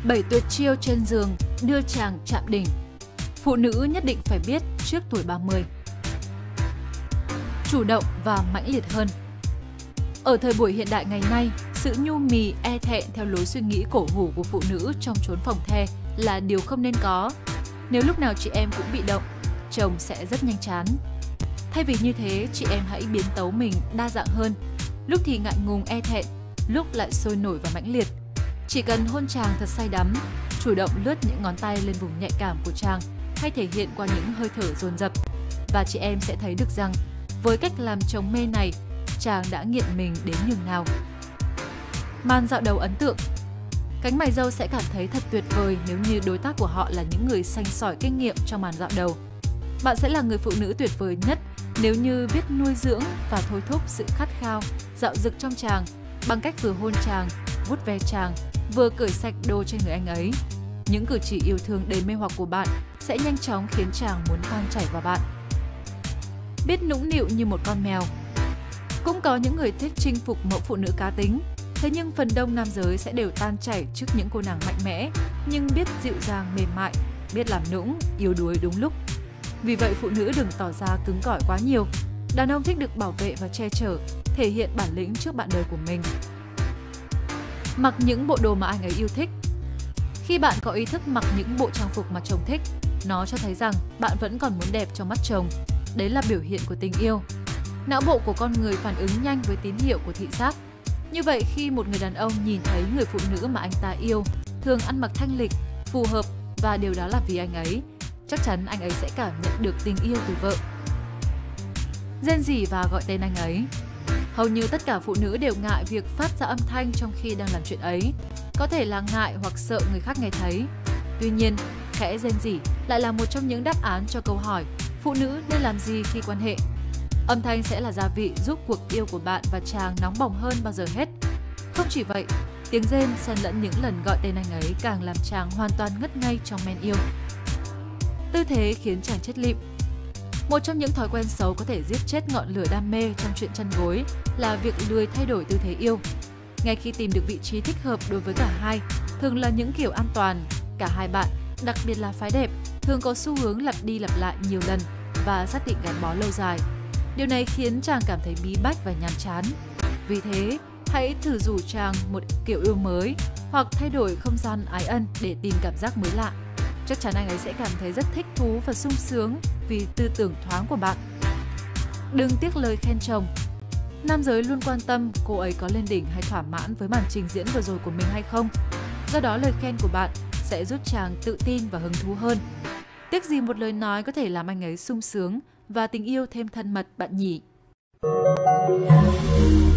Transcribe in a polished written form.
7 tuyệt chiêu trên giường đưa chàng chạm đỉnh. Phụ nữ nhất định phải biết trước tuổi 30. Chủ động và mãnh liệt hơn. Ở thời buổi hiện đại ngày nay, sự nhu mì, e thẹn theo lối suy nghĩ cổ hủ của phụ nữ trong chốn phòng the là điều không nên có. Nếu lúc nào chị em cũng bị động, chồng sẽ rất nhanh chán. Thay vì như thế, chị em hãy biến tấu mình đa dạng hơn. Lúc thì ngại ngùng e thẹn, lúc lại sôi nổi và mãnh liệt. Chỉ cần hôn chàng thật say đắm, chủ động lướt những ngón tay lên vùng nhạy cảm của chàng hay thể hiện qua những hơi thở dồn dập. Và chị em sẽ thấy được rằng, với cách làm chồng mê này, chàng đã nghiện mình đến nhường nào. Màn dạo đầu ấn tượng. Cánh mày râu sẽ cảm thấy thật tuyệt vời nếu như đối tác của họ là những người sành sỏi kinh nghiệm trong màn dạo đầu. Bạn sẽ là người phụ nữ tuyệt vời nhất nếu như biết nuôi dưỡng và thôi thúc sự khát khao, dạo dực trong chàng bằng cách vừa hôn chàng, vuốt ve chàng, vừa cởi sạch đồ trên người anh ấy. Những cử chỉ yêu thương đầy mê hoặc của bạn sẽ nhanh chóng khiến chàng muốn tan chảy vào bạn. Biết nũng nịu như một con mèo. Cũng có những người thích chinh phục mẫu phụ nữ cá tính, thế nhưng phần đông nam giới sẽ đều tan chảy trước những cô nàng mạnh mẽ, nhưng biết dịu dàng mềm mại, biết làm nũng, yếu đuối đúng lúc. Vì vậy phụ nữ đừng tỏ ra cứng cỏi quá nhiều. Đàn ông thích được bảo vệ và che chở, thể hiện bản lĩnh trước bạn đời của mình. Mặc những bộ đồ mà anh ấy yêu thích. Khi bạn có ý thức mặc những bộ trang phục mà chồng thích, nó cho thấy rằng bạn vẫn còn muốn đẹp trong mắt chồng. Đấy là biểu hiện của tình yêu. Não bộ của con người phản ứng nhanh với tín hiệu của thị giác. Như vậy khi một người đàn ông nhìn thấy người phụ nữ mà anh ta yêu thường ăn mặc thanh lịch, phù hợp và điều đó là vì anh ấy, chắc chắn anh ấy sẽ cảm nhận được tình yêu từ vợ. Rên rỉ và gọi tên anh ấy. Hầu như tất cả phụ nữ đều ngại việc phát ra âm thanh trong khi đang làm chuyện ấy. Có thể là ngại hoặc sợ người khác nghe thấy. Tuy nhiên, khẽ rên rỉ lại là một trong những đáp án cho câu hỏi phụ nữ nên làm gì khi quan hệ. Âm thanh sẽ là gia vị giúp cuộc yêu của bạn và chàng nóng bỏng hơn bao giờ hết. Không chỉ vậy, tiếng rên xen lẫn những lần gọi tên anh ấy càng làm chàng hoàn toàn ngất ngây trong men yêu. Tư thế khiến chàng chết lịm. Một trong những thói quen xấu có thể giết chết ngọn lửa đam mê trong chuyện chăn gối là việc lười thay đổi tư thế yêu. Ngay khi tìm được vị trí thích hợp đối với cả hai, thường là những kiểu an toàn, cả hai bạn, đặc biệt là phái đẹp, thường có xu hướng lặp đi lặp lại nhiều lần và xác định gắn bó lâu dài. Điều này khiến chàng cảm thấy bí bách và nhàm chán. Vì thế, hãy thử rủ chàng một kiểu yêu mới hoặc thay đổi không gian ái ân để tìm cảm giác mới lạ. Chắc chắn anh ấy sẽ cảm thấy rất thích thú và sung sướng vì tư tưởng thoáng của bạn. Đừng tiếc lời khen chồng. Nam giới luôn quan tâm cô ấy có lên đỉnh hay thỏa mãn với màn trình diễn vừa rồi của mình hay không. Do đó lời khen của bạn sẽ giúp chàng tự tin và hứng thú hơn. Tiếc gì một lời nói có thể làm anh ấy sung sướng và tình yêu thêm thân mật bạn nhỉ?